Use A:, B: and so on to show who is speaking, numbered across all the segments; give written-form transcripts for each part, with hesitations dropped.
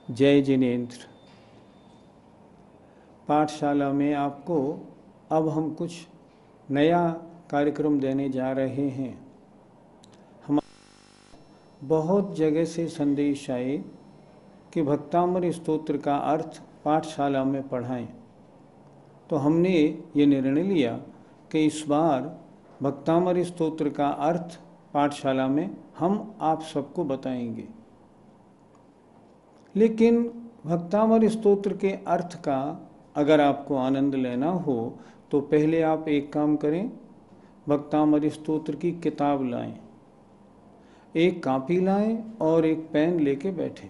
A: जय जिनेन्द्र। पाठशाला में आपको अब हम कुछ नया कार्यक्रम देने जा रहे हैं। हम बहुत जगह से संदेश आए कि भक्तामृत स्तोत्र का अर्थ पाठशाला में पढ़ाएं, तो हमने ये निर्णय लिया कि इस बार भक्तामृत स्तोत्र का अर्थ पाठशाला में हम आप सबको बताएंगे। लेकिन भक्तामृत स्तोत्र के अर्थ का अगर आपको आनंद लेना हो तो पहले आप एक काम करें, भक्तामृत स्तोत्र की किताब लाएं, एक कॉपी लाएं और एक पेन लेके बैठें।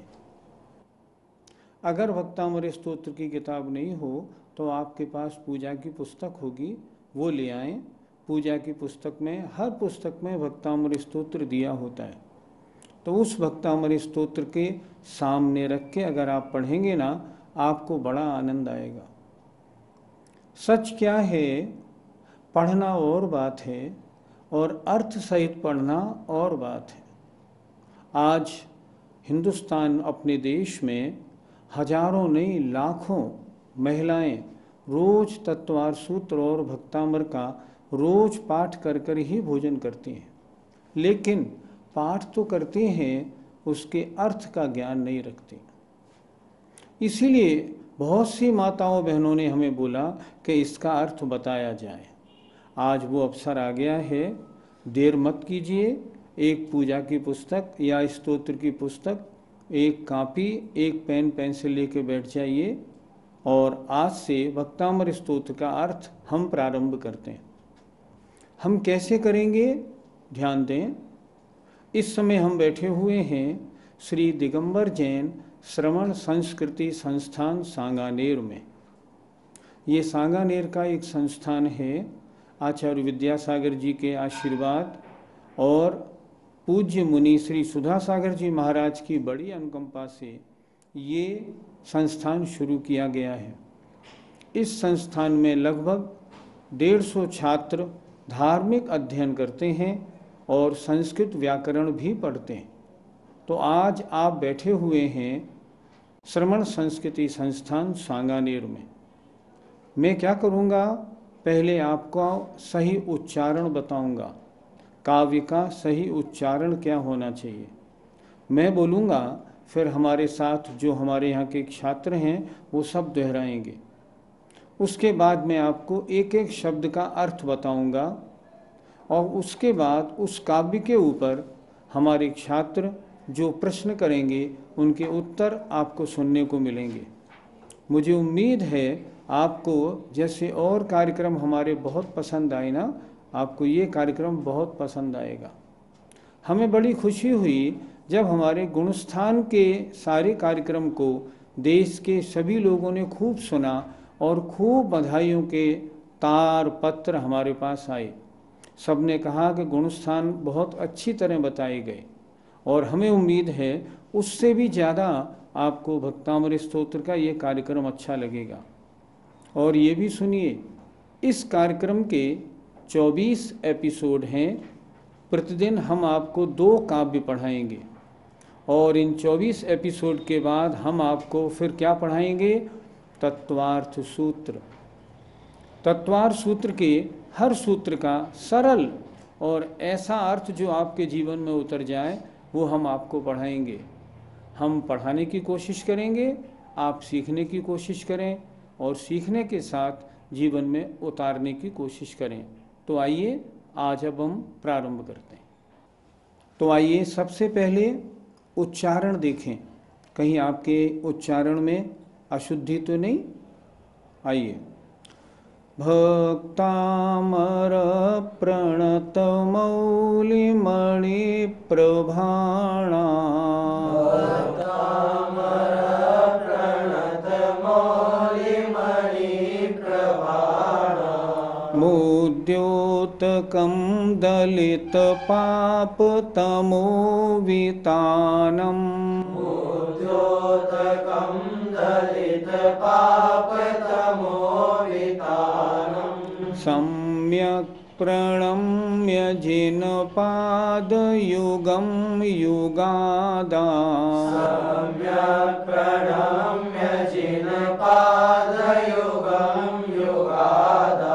A: अगर भक्तामृत स्तोत्र की किताब नहीं हो तो आपके पास पूजा की पुस्तक होगी, वो ले आएं। पूजा की पुस्तक में, हर पुस्तक में भक्तामृत स्तोत्र दिया होता है, तो उस भक्तामृत स्तोत्र के सामने रख के अगर आप पढ़ेंगे ना, आपको बड़ा आनंद आएगा। सच क्या है, पढ़ना और बात है और अर्थ सहित पढ़ना और बात है। आज हिंदुस्तान अपने देश में हजारों नहीं लाखों महिलाएं रोज तत्वार सूत्र और भक्तामृत का रोज पाठ कर कर ही भोजन करती हैं, लेकिन पाठ तो करते हैं, उसके अर्थ का ज्ञान नहीं रखते। इसीलिए बहुत सी माताओं बहनों ने हमें बोला कि इसका अर्थ बताया जाए। आज वो अवसर आ गया है, देर मत कीजिए। एक पूजा की पुस्तक या स्तोत्र की पुस्तक, एक कॉपी, एक पेन पेंसिल लेके बैठ जाइए और आज से भक्तामृत स्तोत्र का अर्थ हम प्रारंभ करते हैं। हम कैसे करेंगे, ध्यान दें। इस समय हम बैठे हुए हैं श्री दिगंबर जैन श्रवण संस्कृति संस्थान सांगानेर में। ये सांगानेर का एक संस्थान है। आचार्य विद्यासागर जी के आशीर्वाद और पूज्य मुनि श्री सुधासागर जी महाराज की बड़ी अनुकंपा से ये संस्थान शुरू किया गया है। इस संस्थान में लगभग 150 छात्र धार्मिक अध्ययन करते हैं और संस्कृत व्याकरण भी पढ़ते हैं। तो आज आप बैठे हुए हैं श्रवण संस्कृति संस्थान सांगानेर में। मैं क्या करूँगा, पहले आपको सही उच्चारण बताऊँगा, काव्य का सही उच्चारण क्या होना चाहिए। मैं बोलूँगा, फिर हमारे साथ जो हमारे यहाँ के छात्र हैं वो सब दोहराएंगे। उसके बाद मैं आपको एक एक शब्द का अर्थ बताऊँगा और उसके बाद उस काव्य के ऊपर हमारे छात्र जो प्रश्न करेंगे उनके उत्तर आपको सुनने को मिलेंगे। मुझे उम्मीद है आपको जैसे और कार्यक्रम हमारे बहुत पसंद आए ना, आपको ये कार्यक्रम बहुत पसंद आएगा। हमें बड़ी खुशी हुई जब हमारे गुणस्थान के सारे कार्यक्रम को देश के सभी लोगों ने खूब सुना और खूब बधाइयों के तार पत्र हमारे पास आए। सब ने कहा कि गुणस्थान बहुत अच्छी तरह बताए गए और हमें उम्मीद है उससे भी ज़्यादा आपको भक्तामृत स्तोत्र का ये कार्यक्रम अच्छा लगेगा। और ये भी सुनिए, इस कार्यक्रम के 24 एपिसोड हैं। प्रतिदिन हम आपको 2 काव्य पढ़ाएंगे और इन 24 एपिसोड के बाद हम आपको फिर क्या पढ़ाएंगे, तत्वार्थ सूत्र। तत्वार्थ सूत्र के हर सूत्र का सरल और ऐसा अर्थ जो आपके जीवन में उतर जाए वो हम आपको पढ़ाएंगे। हम पढ़ाने की कोशिश करेंगे, आप सीखने की कोशिश करें और सीखने के साथ जीवन में उतारने की कोशिश करें। तो आइए आज अब हम प्रारंभ करते हैं। तो आइए सबसे पहले उच्चारण देखें, कहीं आपके उच्चारण में अशुद्धि तो नहीं। आइए, भक्तामर प्रणत मौलिमणि प्रभाणा, मुद्योतकं दलित पाप तमो वितानम, सम्यक् प्रणम्य जिन पादयुगं युगादा
B: सम्यक् प्रणम्य जिन पादयुगं युगादा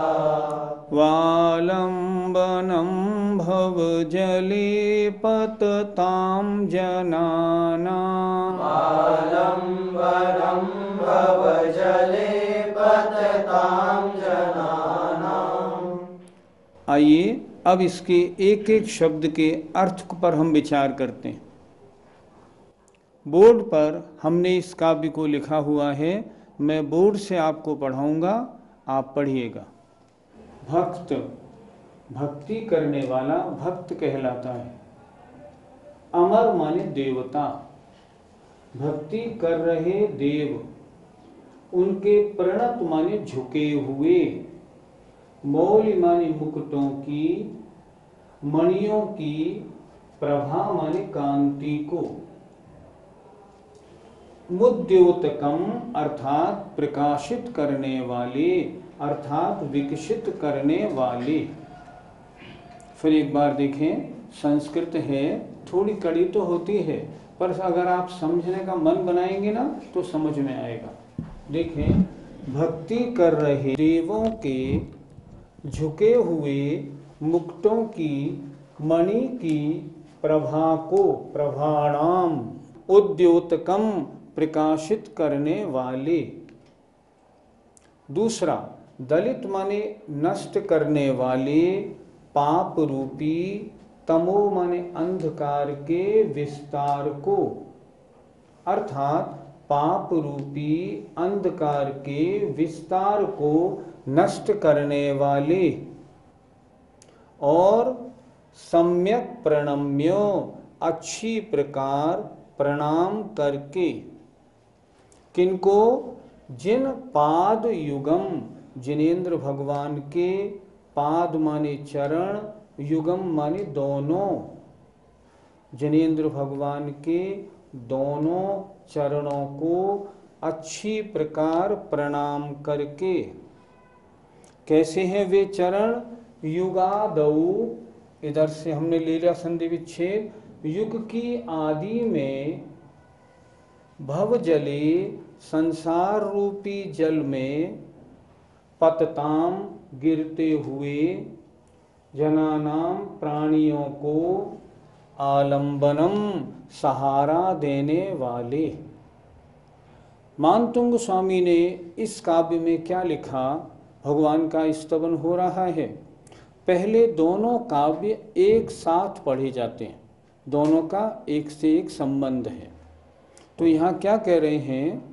A: वालम्बनं भवजले पततां जनानां
B: वालम्बनं भवजले पततां जनानां।
A: आइए अब इसके एक एक शब्द के अर्थ पर हम विचार करते हैं। बोर्ड पर हमने इस काव्य को लिखा हुआ है, मैं बोर्ड से आपको पढ़ाऊंगा, आप पढ़िएगा। भक्त, भक्ति करने वाला भक्त कहलाता है। अमर माने देवता, भक्ति कर रहे देव, उनके प्रणत माने झुके हुए, मौल माने मुकुटों की, मणियों की, प्रभा माने कांति को, मुद्योतकम अर्थात प्रकाशित करने वाले, अर्थात विकसित करने वाले। फिर एक बार देखें, संस्कृत है, थोड़ी कड़ी तो होती है, पर अगर आप समझने का मन बनाएंगे ना तो समझ में आएगा। देखें, भक्ति कर रहे देवों के झुके हुए मुकुटों की, मणि की प्रभा को, प्रभाणाम, उद्योतकम प्रकाशित करने वाले। दूसरा, दलित माने नष्ट करने वाले, पाप रूपी, तमो माने अंधकार के विस्तार को, अर्थात पाप रूपी अंधकार के विस्तार को नष्ट करने वाले। और सम्यक प्रणम्यो, अच्छी प्रकार प्रणाम करके, किनको? जिन पाद युगम, जिनेंद्र भगवान के, पाद माने चरण, युगम माने दोनों, जिनेंद्र भगवान के दोनों चरणों को अच्छी प्रकार प्रणाम करके। कैसे हैं वे चरण? युगादौ, इधर से हमने ले लिया संधि विच्छेद, युग की आदि में, भव जले संसार रूपी जल में, पतताम गिरते हुए, जनानाम प्राणियों को, आलंबनम सहारा देने वाले। मानतुंग स्वामी ने इस काव्य में क्या लिखा? भगवान का स्तवन हो रहा है। पहले दोनों काव्य एक साथ पढ़े जाते हैं, दोनों का एक से एक संबंध है। तो यहाँ क्या कह रहे हैं?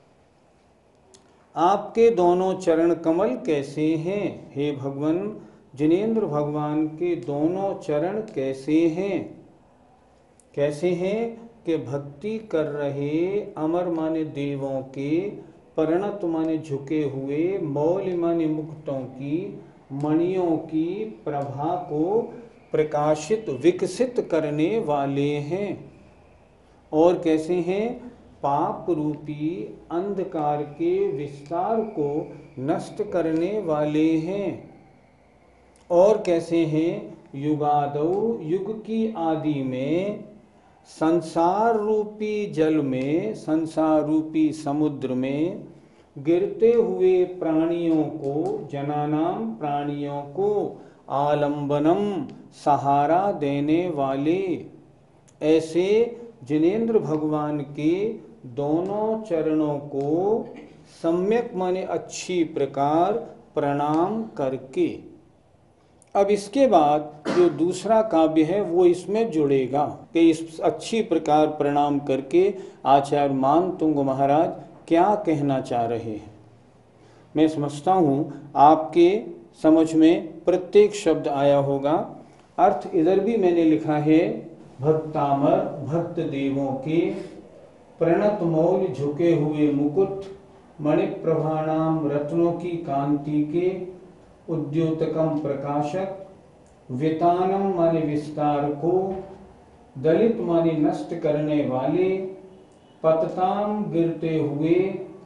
A: आपके दोनों चरण कमल कैसे हैं हे भगवान? जिनेंद्र भगवान के दोनों चरण कैसे हैं? कैसे हैं कि भक्ति कर रहे अमर माने देवों के, परिणत माने झुके हुए, मौल माने मुकुटों की, मणियों की प्रभा को प्रकाशित विकसित करने वाले हैं। और कैसे हैं? पाप रूपी अंधकार के विस्तार को नष्ट करने वाले हैं। और कैसे हैं? युगादौ, युग की आदि में, संसार रूपी जल में, संसार रूपी समुद्र में, गिरते हुए प्राणियों को, जनानाम प्राणियों को, आलंबनम सहारा देने वाले। ऐसे जिनेंद्र भगवान के दोनों चरणों को सम्यक माने अच्छी प्रकार प्रणाम करके। अब इसके बाद जो दूसरा काव्य है वो इसमें जुड़ेगा कि इस अच्छी प्रकार प्रणाम करके आचार्य मानतुंग महाराज क्या कहना चाह रहे हैं। मैं समझता हूँ आपके समझ में प्रत्येक शब्द आया होगा। अर्थ इधर भी मैंने लिखा है, भक्तामर, भक्त देवों के, प्रणत मौल झुके हुए मुकुट, मणिप्रभाणाम रत्नों की कांति के, उद्योतकम प्रकाशक, वितानम माने विस्तार को, दलित माने नष्ट करने वाले, पतताम गिरते हुए,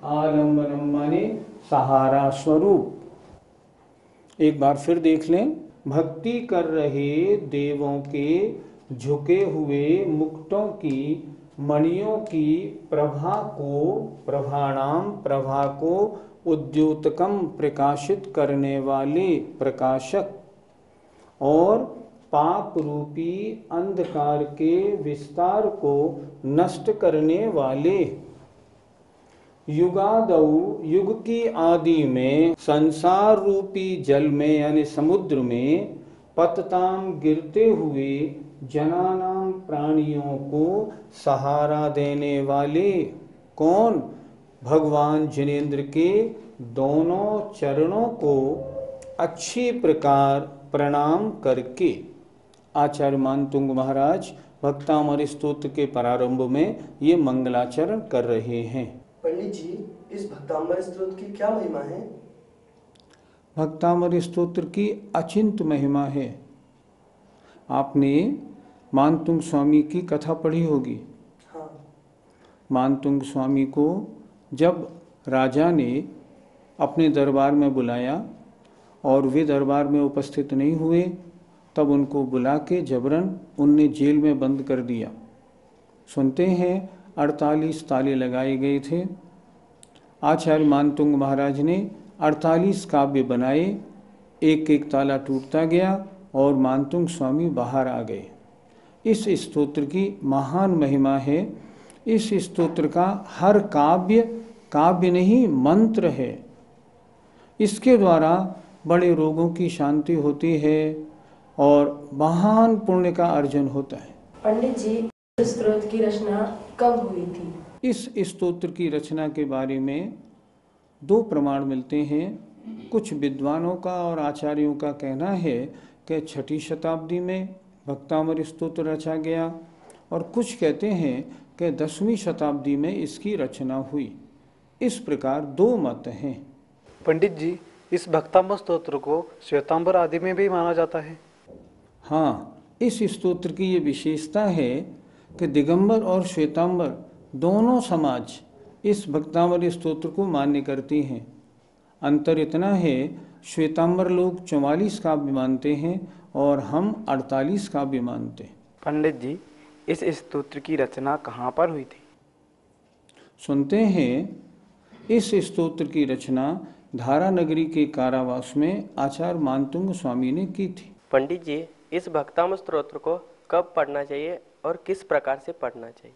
A: आलंबनम माने सहारा स्वरूप। एक बार फिर देख लें, भक्ति कर रहे देवों के झुके हुए मुकुटों की मणियों की प्रभा को उद्योतकम प्रकाशित करने वाले प्रकाशक और पाप रूपी अंधकार के विस्तार को नष्ट करने वाले, युगादौ युग की आदि में संसार रूपी जल में यानी समुद्र में पतताम गिरते हुए जनानाम प्राणियों को सहारा देने वाले, कौन? भगवान जिनेंद्र के दोनों चरणों को अच्छी प्रकार प्रणाम करके। आचार्य मानतुंग महाराज भक्तामृत स्तोत्र के प्रारंभ में ये मंगलाचरण कर रहे हैं।
C: पंडित जी, इस भक्तामृत स्तोत्र की क्या महिमा है?
A: भक्तामृत स्तोत्र की अचिंत महिमा है। आपने मानतुंग स्वामी की कथा पढ़ी होगी।
C: हाँ।
A: मानतुंग स्वामी को जब राजा ने अपने दरबार में बुलाया और वे दरबार में उपस्थित नहीं हुए, तब उनको बुला के जबरन उनने जेल में बंद कर दिया। सुनते हैं 48 ताले लगाए गए थे। आचार्य मानतुंग महाराज ने 48 काव्य बनाए, एक एक ताला टूटता गया और मानतुंग स्वामी बाहर आ गए। इस स्तोत्र की महान महिमा है। इस स्तोत्र का हर काव्य नहीं मंत्र है। इसके द्वारा बड़े रोगों की शांति होती है और महान पुण्य का अर्जन होता है।
D: पंडित जी, इस स्तोत्र की रचना कब हुई थी?
A: इस स्तोत्र की रचना के बारे में दो प्रमाण मिलते हैं। कुछ विद्वानों का और आचार्यों का कहना है कि 6ठी शताब्दी में भक्तामृत स्तोत्र रचा गया और कुछ कहते हैं कि 10वीं शताब्दी में इसकी रचना हुई। इस प्रकार दो मत हैं।
E: पंडित जी, इस भक्तामृत स्तोत्र को श्वेतांबर आदि में भी माना जाता है।
A: हाँ, इस स्तोत्र की ये विशेषता है कि दिगंबर और श्वेतांबर दोनों समाज इस भक्तामृत स्तोत्र को मान्य करती हैं। अंतर इतना है, श्वेतांबर लोग 44 काव्य मानते हैं और हम 48 काव्य मानते हैं।
F: पंडित जी, इस स्तोत्र की रचना कहाँ पर हुई थी?
A: सुनते हैं, इस स्तोत्र की रचना धारा नगरी के कारावास में आचार्य मानतुंग स्वामी ने की थी।
G: पंडित जी, इस भक्तामृत स्तोत्र को कब पढ़ना चाहिए और किस प्रकार से पढ़ना चाहिए?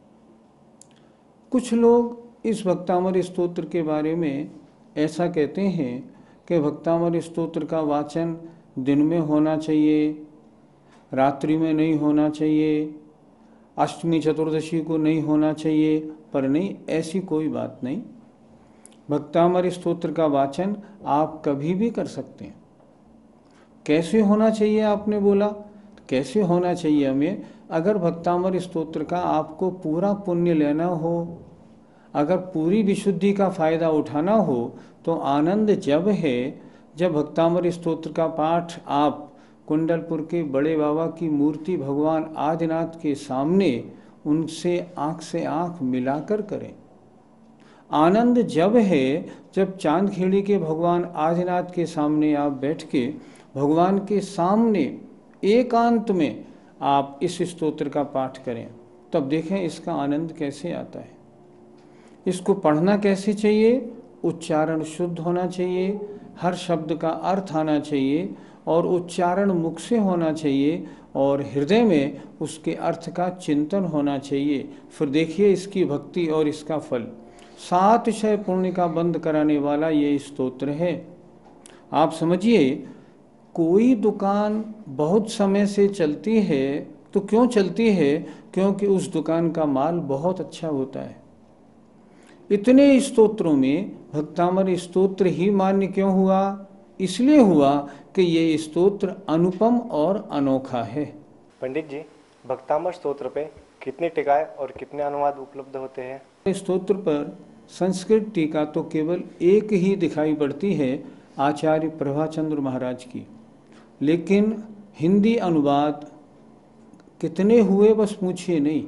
A: कुछ लोग इस भक्तामृत स्तोत्र के बारे में ऐसा कहते हैं कि भक्तामृत स्तोत्र का वाचन दिन में होना चाहिए, रात्रि में नहीं होना चाहिए, अष्टमी चतुर्दशी को नहीं होना चाहिए। पर नहीं, ऐसी कोई बात नहीं। भक्तामृत स्तोत्र का वाचन आप कभी भी कर सकते हैं। कैसे होना चाहिए आपने बोला, कैसे होना चाहिए हमें? अगर भक्तामृत स्तोत्र का आपको पूरा पुण्य लेना हो, अगर पूरी विशुद्धि का फायदा उठाना हो, तो आनंद जब है जब भक्तामृत स्तोत्र का पाठ आप कुंडलपुर के बड़े बाबा की मूर्ति भगवान आदिनाथ के सामने उनसे आँख से आँख मिलाकर करें। आनंद जब है जब चांदखेड़ी के भगवान आदिनाथ के सामने आप बैठ के भगवान के सामने एकांत में आप इस स्तोत्र का पाठ करें, तब देखें इसका आनंद कैसे आता है। इसको पढ़ना कैसे चाहिए? उच्चारण शुद्ध होना चाहिए, हर शब्द का अर्थ आना चाहिए और उच्चारण मुख से होना चाहिए और हृदय में उसके अर्थ का चिंतन होना चाहिए। फिर देखिए इसकी भक्ति और इसका फल। 7 क्षय पुण्य का बंद कराने वाला ये स्तोत्र है। आप समझिए, कोई दुकान बहुत समय से चलती है तो क्यों चलती है? क्योंकि उस दुकान का माल बहुत अच्छा होता है। इतने स्तोत्रों में भक्तामृत स्तोत्र ही मान्य क्यों हुआ? इसलिए हुआ कि ये स्तोत्र अनुपम और अनोखा है।
E: पंडित जी, भक्तामृत स्तोत्र पे कितनी टीकाएं और कितने अनुवाद उपलब्ध होते हैं?
A: इस स्तोत्र पर संस्कृत टीका तो केवल एक ही दिखाई पड़ती है, आचार्य प्रभाचंद्र महाराज की। लेकिन हिंदी अनुवाद कितने हुए बस पूछिए नहीं।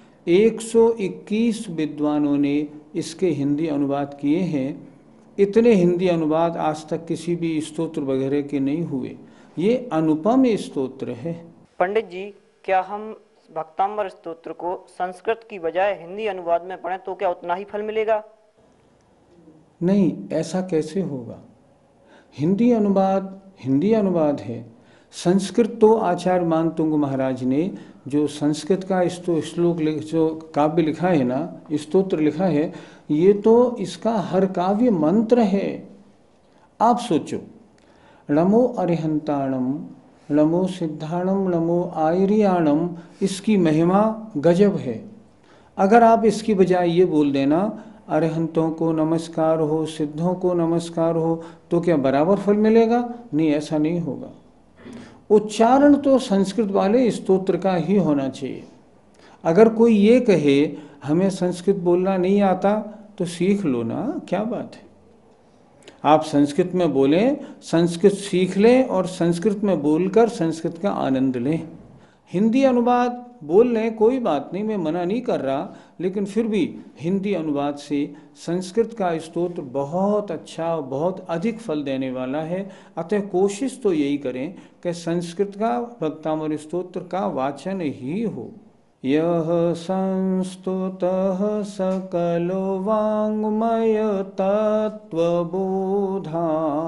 A: 121 विद्वानों ने इसके हिंदी अनुवाद किए हैं। इतने हिंदी अनुवाद आज तक किसी भी स्तोत्र वगैरह के नहीं हुए। ये अनुपम स्तोत्र है।
F: पंडित जी, क्या हम भक्तांबर स्तोत्र को संस्कृत की बजाय हिंदी अनुवाद में पढ़ें तो क्या उतना ही फल मिलेगा?
A: नहीं, ऐसा कैसे होगा? हिंदी अनुवाद है। संस्कृत तो आचार्य मानतुंग महाराज ने जो संस्कृत का श्लोक जो काव्य लिखा है ना, स्तोत्र लिखा है, ये तो इसका हर काव्य मंत्र है। आप सोचो, नमो अरिहंताणम, नमो सिद्धाणम, नमो आयरियाणम, इसकी महिमा गजब है। अगर आप इसकी बजाय ये बोल देना अरिहंतों को नमस्कार हो, सिद्धों को नमस्कार हो, तो क्या बराबर फल मिलेगा? नहीं, ऐसा नहीं होगा। उच्चारण तो संस्कृत वाले स्तोत्र का ही होना चाहिए। अगर कोई ये कहे हमें संस्कृत बोलना नहीं आता, तो सीख लो ना, क्या बात है। आप संस्कृत में बोलें, संस्कृत सीख लें और संस्कृत में बोलकर संस्कृत का आनंद लें। हिंदी अनुवाद बोल लें, कोई बात नहीं, मैं मना नहीं कर रहा, लेकिन फिर भी हिंदी अनुवाद से संस्कृत का स्तोत्र बहुत अच्छा, बहुत अधिक फल देने वाला है। अतः कोशिश तो यही करें कि संस्कृत का भक्तामृत स्तोत्र का वाचन ही हो। यह संस्तुतः सकलो वाङ्मय तत्त्वबोधा,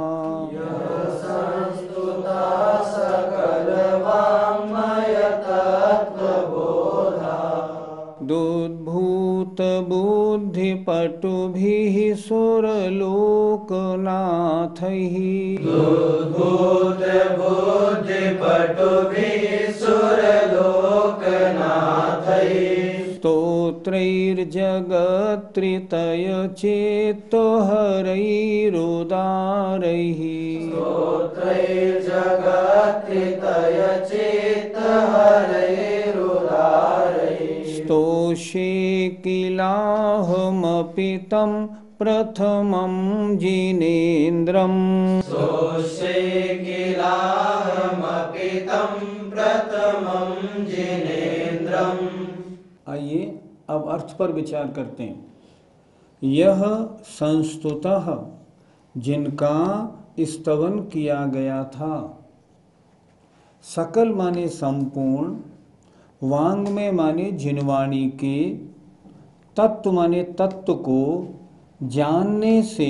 A: दुद्भूत बुद्धिपटुभिः सुरलोकनाथैः, स्तोत्रैर्जगत्त्रितय चेतो हरैरुदारैः, स्तोषे किलाहमपि तं प्रथमं जिनेन्द्रम्, आइए अब अर्थ पर विचार करते हैं। यह संस्तुतः, जिनका स्तवन किया गया था, सकल माने संपूर्ण, वांग में माने जिनवाणी के, तत्व माने तत्व को जानने से,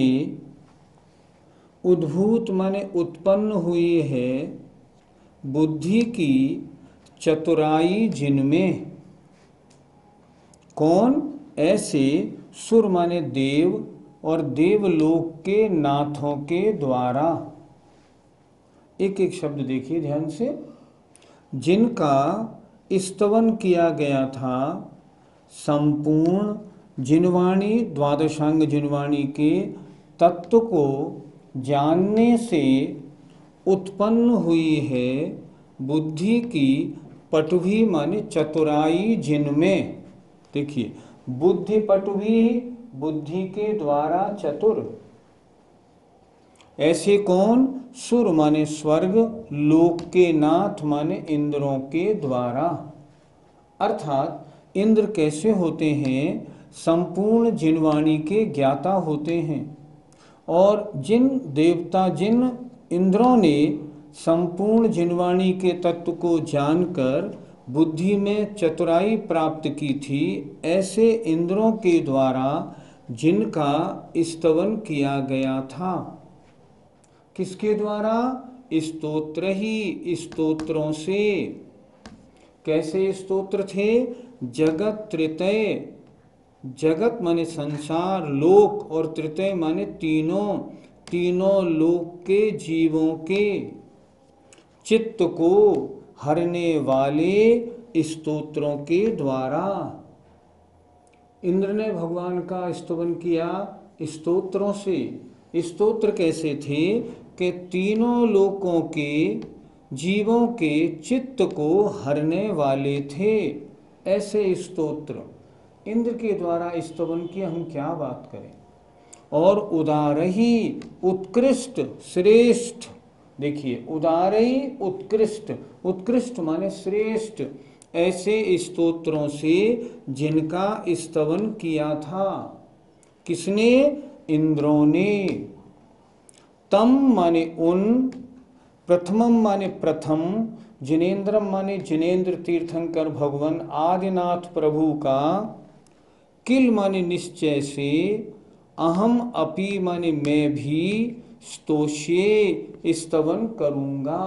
A: उद्भूत माने उत्पन्न हुई है, बुद्धि की चतुराई जिनमें। कौन? ऐसे सुर माने देव और देवलोक के नाथों के द्वारा। एक एक शब्द देखिए ध्यान से। जिनका स्तवन किया गया था, संपूर्ण जिनवाणी, द्वादशांग जिनवाणी के तत्व को जानने से उत्पन्न हुई है, बुद्धि की पटुभी माने चतुराई जिनमें। देखिए, बुद्धि पटुभी, बुद्धि के द्वारा चतुर। ऐसे कौन? सुर माने स्वर्ग, लोक के नाथ माने इंद्रों के द्वारा। अर्थात इंद्र कैसे होते हैं? संपूर्ण जिनवाणी के ज्ञाता होते हैं। और जिन देवता, जिन इंद्रों ने संपूर्ण जिनवाणी के तत्व को जानकर बुद्धि में चतुराई प्राप्त की थी, ऐसे इंद्रों के द्वारा जिनका स्तवन किया गया था। किसके द्वारा? स्तोत्र ही, स्तोत्रों से। कैसे स्तोत्र थे? जगत त्रितय, जगत माने संसार, लोक, और त्रितय माने तीनों, तीनों लोक के जीवों के चित्त को हरने वाले स्तोत्रों के द्वारा। इंद्र ने भगवान का स्तवन किया स्तोत्रों से। स्तोत्र कैसे थे? कि तीनों लोकों के जीवों के चित्त को हरने वाले थे। ऐसे स्तोत्र इंद्र के द्वारा स्तवन की हम क्या बात करें। और उदारही, उत्कृष्ट, श्रेष्ठ। देखिए, उदारही उत्कृष्ट, उत्कृष्ट माने श्रेष्ठ, ऐसे स्तोत्रों से जिनका स्तवन किया था। किसने? इंद्रों ने। तम माने उन, प्रथमम माने प्रथम, जिनेन्द्रम माने जिनेन्द्र तीर्थंकर भगवान आदिनाथ प्रभु का, किल माने निश्चय से, अहम अपि माने मैं भी, स्तोष्ये स्तवन करूंगा।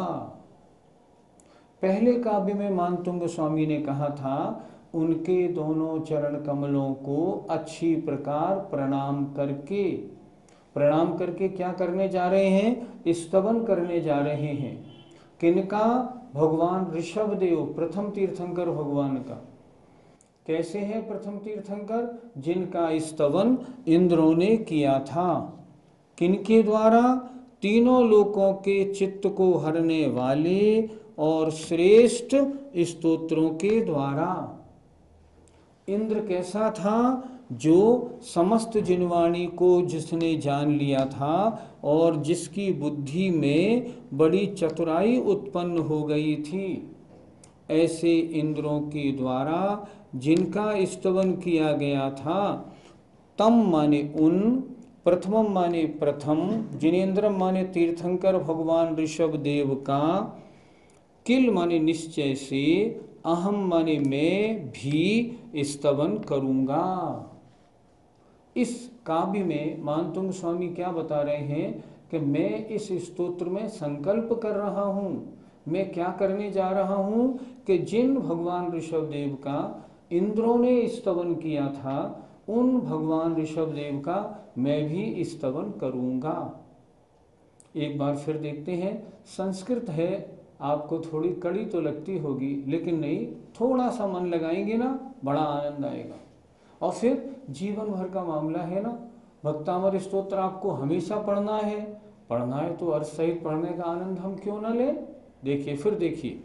A: पहले काव्य में मानतुंग स्वामी ने कहा था उनके दोनों चरण कमलों को अच्छी प्रकार प्रणाम करके क्या करने जा रहे हैं? स्तवन करने जा रहे हैं। किनका? भगवान ऋषभदेव प्रथम तीर्थंकर भगवान का। कैसे हैं प्रथम तीर्थंकर? जिनका स्तवन इंद्रों ने किया था। किनके द्वारा? तीनों लोकों के चित्त को हरने वाले और श्रेष्ठ स्तोत्रों के द्वारा। इंद्र कैसा था? जो समस्त जिनवाणी को जिसने जान लिया था और जिसकी बुद्धि में बड़ी चतुराई उत्पन्न हो गई थी, ऐसे इंद्रों के द्वारा जिनका स्तवन किया गया था। तम माने उन, प्रथमम माने प्रथम, जिनेन्द्रम माने तीर्थंकर भगवान ऋषभ देव का, किल माने निश्चय से, अहम माने मैं भी स्तवन करूंगा। इस काव्य में मानतुंग स्वामी क्या बता रहे हैं कि मैं इस स्तोत्र में संकल्प कर रहा हूं। मैं क्या करने जा रहा हूं कि जिन भगवान ऋषभ देव का इंद्रों ने स्तवन किया था, उन भगवान ऋषभ देव का मैं भी स्तवन करूंगा। एक बार फिर देखते हैं। संस्कृत है, आपको थोड़ी कड़ी तो लगती होगी, लेकिन नहीं, थोड़ा सा मन लगाएंगे ना, बड़ा आनंद आएगा। और फिर जीवन भर का मामला है ना, भक्तामर स्तोत्र आपको हमेशा पढ़ना है तो अर्थ सहित पढ़ने का आनंद हम क्यों ना लें। देखिए, फिर देखिए,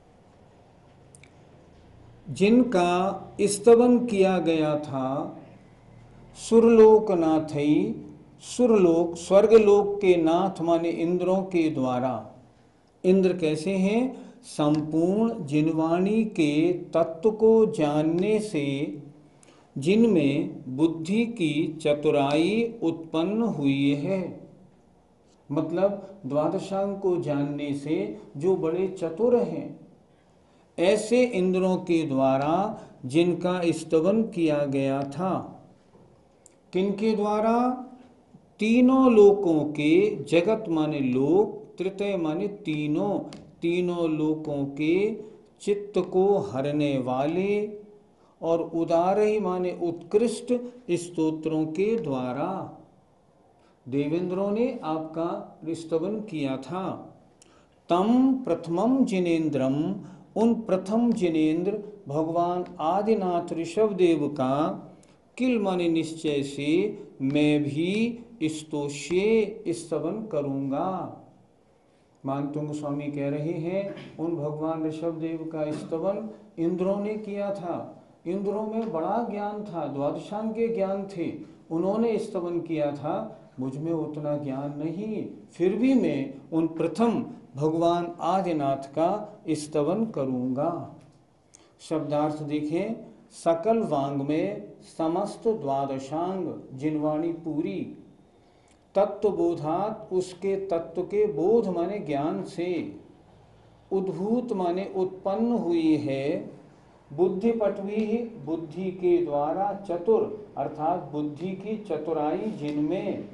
A: जिनका स्तवन किया गया था सुरलोक नाथई, सुरलोक स्वर्गलोक के नाथ माने इंद्रों के द्वारा। इंद्र कैसे हैं? संपूर्ण जिनवाणी के तत्व को जानने से जिनमें बुद्धि की चतुराई उत्पन्न हुई है। मतलब द्वादशांग को जानने से जो बड़े चतुर हैं, ऐसे इंद्रों के द्वारा जिनका स्तवन किया गया था। किनके द्वारा? तीनों लोकों के, जगत माने लोक, तृतीय माने तीनों लोकों के चित्त को हरने वाले और उदारही माने उत्कृष्ट स्तोत्रों के द्वारा देवेंद्रों ने आपका स्तवन किया था। तम प्रथमम जिनेन्द्रम, उन प्रथम जिनेन्द्र भगवान आदिनाथ ऋषभ देव का, किल माने निश्चय से, मैं भी स्तोष्ये स्तवन करूंगा। मानतुंग स्वामी कह रहे हैं उन भगवान ऋषभ देव का स्तवन इंद्रों ने किया था। इंद्रों में बड़ा ज्ञान था, द्वादशांग के ज्ञान थे, उन्होंने स्तवन किया था। मुझ में उतना ज्ञान नहीं, फिर भी मैं उन प्रथम भगवान आदिनाथ का स्तवन करूंगा। शब्दार्थ देखें। सकल वांग में समस्त द्वादशांग जिनवाणी पूरी, तत्वबोधात उसके तत्व के बोध माने ज्ञान से, उद्भूत माने उत्पन्न हुई है, बुद्धि पटवी बुद्धि के द्वारा चतुर अर्थात बुद्धि की चतुराई जिनमें,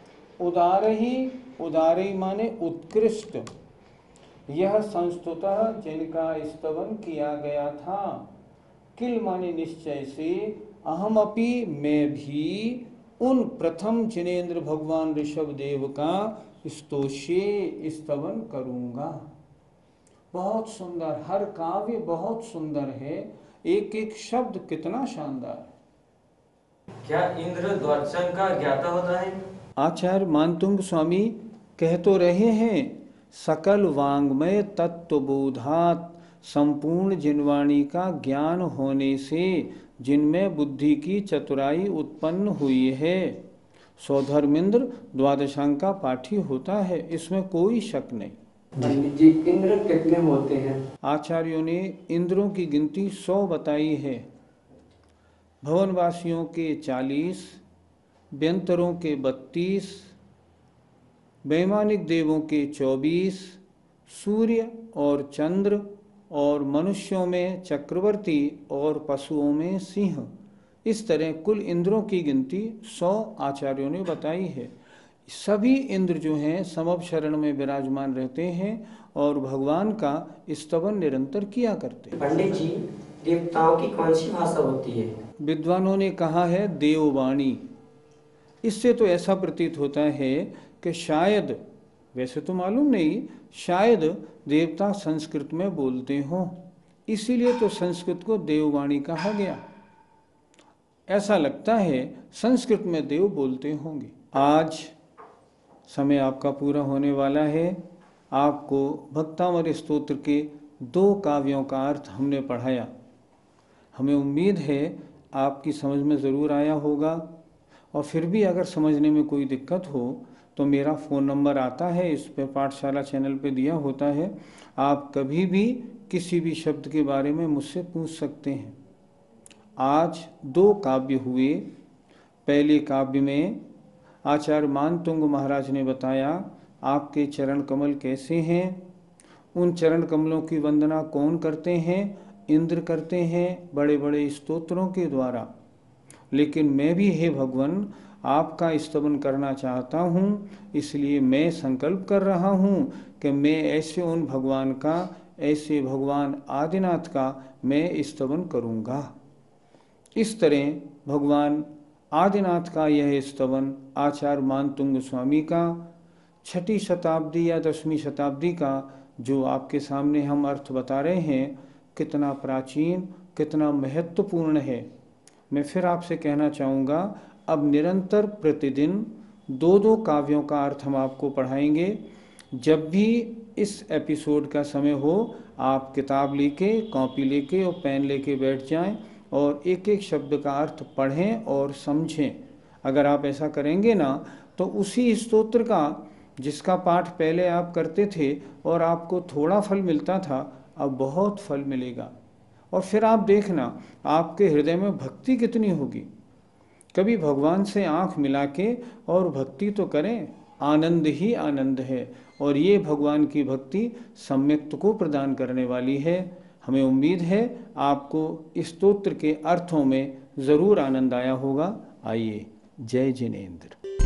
A: उदारही माने उत्कृष्ट, यह संस्तुतः जिनका स्तवन किया गया था। किल माने निश्चय से, अहम अपि मैं भी उन प्रथम जिनेन्द्र भगवान ऋषभ देव का स्तोष्ये स्तवन करूंगा। बहुत सुंदर, हर काव्य बहुत सुंदर है, एक एक शब्द कितना शानदार।
B: क्या इंद्र द्वादशांग का ज्ञाता होता है?
A: आचार्य मानतुंग स्वामी कह तो रहे हैं, सकल वांग्मय तत्वबोधात, संपूर्ण जिनवाणी का ज्ञान होने से जिनमें बुद्धि की चतुराई उत्पन्न हुई है। सौधर्मेंद्र द्वादशांग का पाठी होता है, इसमें कोई शक नहीं।
H: पंडित जी, इंद्र कितने होते हैं?
A: आचार्यों ने इंद्रों की गिनती 100 बताई है। भवनवासियों के 40, व्यंतरों के 32, वैमानिक देवों के 24, सूर्य और चंद्र और मनुष्यों में चक्रवर्ती और पशुओं में सिंह। इस तरह कुल इंद्रों की गिनती 100 आचार्यों ने बताई है। सभी इंद्र जो हैं समभ शरण में विराजमान रहते हैं और भगवान का स्तवन निरंतर किया करते हैं।
I: पंडित जी, देवताओं की कौन सी भाषा होती है?
A: विद्वानों ने कहा है देववाणी। इससे तो ऐसा प्रतीत होता है कि शायद, वैसे तो मालूम नहीं, शायद देवता संस्कृत में बोलते हों, इसीलिए तो संस्कृत को देववाणी कहा गया। ऐसा लगता है संस्कृत में देव बोलते होंगे। आज समय आपका पूरा होने वाला है। आपको भक्तामृत स्तोत्र के 2 काव्यों का अर्थ हमने पढ़ाया। हमें उम्मीद है आपकी समझ में ज़रूर आया होगा, और फिर भी अगर समझने में कोई दिक्कत हो तो मेरा फ़ोन नंबर आता है, इस पे पाठशाला चैनल पे दिया होता है। आप कभी भी किसी भी शब्द के बारे में मुझसे पूछ सकते हैं। आज 2 काव्य हुए। पहले काव्य में आचार्य मानतुंग महाराज ने बताया आपके चरण कमल कैसे हैं। उन चरण कमलों की वंदना कौन करते हैं? इंद्र करते हैं बड़े बड़े स्तोत्रों के द्वारा। लेकिन मैं भी, हे भगवान, आपका स्तवन करना चाहता हूँ, इसलिए मैं संकल्प कर रहा हूँ कि मैं ऐसे उन भगवान का, ऐसे भगवान आदिनाथ का मैं स्तवन करूँगा। इस तरह भगवान आदिनाथ का यह स्तवन आचार्य मानतुंग स्वामी का 6ठी शताब्दी या 10वीं शताब्दी का जो आपके सामने हम अर्थ बता रहे हैं, कितना प्राचीन, कितना महत्वपूर्ण है। मैं फिर आपसे कहना चाहूँगा, अब निरंतर प्रतिदिन 2-2 काव्यों का अर्थ हम आपको पढ़ाएंगे। जब भी इस एपिसोड का समय हो, आप किताब लेके, कॉपी लेके और पेन लेके बैठ जाएं और एक एक शब्द का अर्थ पढ़ें और समझें। अगर आप ऐसा करेंगे ना, तो उसी स्तोत्र का जिसका पाठ पहले आप करते थे और आपको थोड़ा फल मिलता था, अब बहुत फल मिलेगा। और फिर आप देखना आपके हृदय में भक्ति कितनी होगी। कभी भगवान से आंख मिला के और भक्ति तो करें, आनंद ही आनंद है। और ये भगवान की भक्ति सम्यक्त को प्रदान करने वाली है। हमें उम्मीद है आपको इस स्तोत्र के अर्थों में ज़रूर आनंद आया होगा। आइए, जय जिनेंद्र।